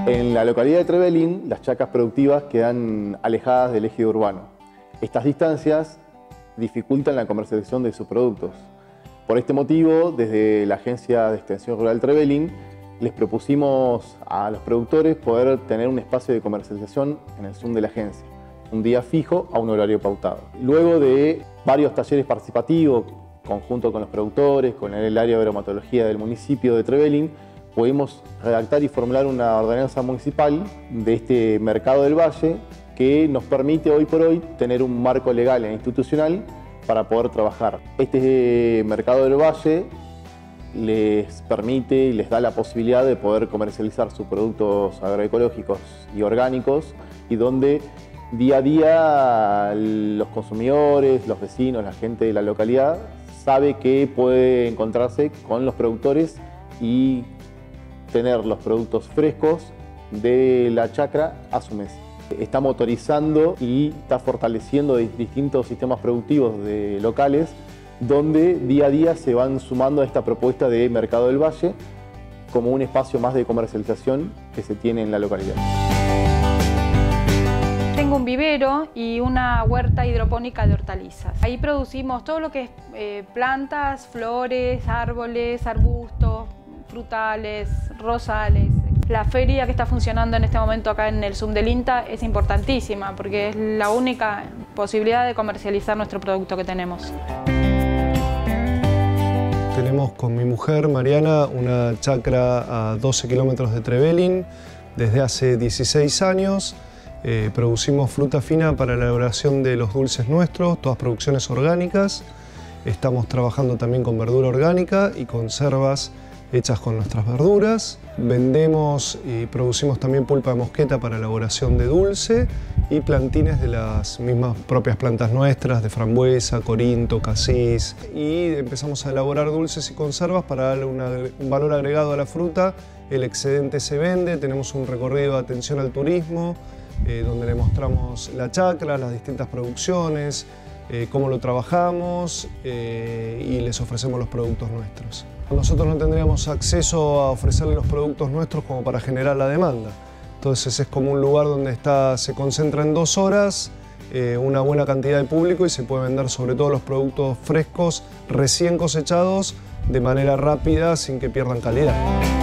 En la localidad de Trevelin, las chacras productivas quedan alejadas del eje urbano. Estas distancias dificultan la comercialización de sus productos. Por este motivo, desde la Agencia de Extensión Rural Trevelin, les propusimos a los productores poder tener un espacio de comercialización en el Zoom de la agencia, un día fijo a un horario pautado. Luego de varios talleres participativos, conjunto con los productores, con el área de agromatología del municipio de Trevelin, pudimos redactar y formular una ordenanza municipal de este mercado del valle que nos permite hoy por hoy tener un marco legal e institucional para poder trabajar. Este mercado del valle les permite y les da la posibilidad de poder comercializar sus productos agroecológicos y orgánicos, y donde día a día los consumidores, los vecinos, la gente de la localidad sabe que puede encontrarse con los productores y tener los productos frescos de la chacra a su mesa. Está motorizando y está fortaleciendo distintos sistemas productivos locales, donde día a día se van sumando a esta propuesta de Mercado del Valle como un espacio más de comercialización que se tiene en la localidad. Tengo un vivero y una huerta hidropónica de hortalizas. Ahí producimos todo lo que es plantas, flores, árboles, arbustos, frutales, rosales. La feria que está funcionando en este momento acá en el Zoom del INTA es importantísima porque es la única posibilidad de comercializar nuestro producto que tenemos. Tenemos con mi mujer Mariana una chacra a 12 kilómetros de Trevelin desde hace 16 años. Producimos fruta fina para la elaboración de los dulces nuestros, todas producciones orgánicas. Estamos trabajando también con verdura orgánica y conservas hechas con nuestras verduras. Vendemos y producimos también pulpa de mosqueta para elaboración de dulce y plantines de las mismas propias plantas nuestras, de frambuesa, corinto, casís. Y empezamos a elaborar dulces y conservas para darle un valor agregado a la fruta. El excedente se vende, tenemos un recorrido de atención al turismo, donde le mostramos la chacra, las distintas producciones, cómo lo trabajamos y les ofrecemos los productos nuestros. Nosotros no tendríamos acceso a ofrecerle los productos nuestros como para generar la demanda. Entonces es como un lugar donde se concentra en 2 horas una buena cantidad de público y se puede vender sobre todo los productos frescos, recién cosechados, de manera rápida, sin que pierdan calidad.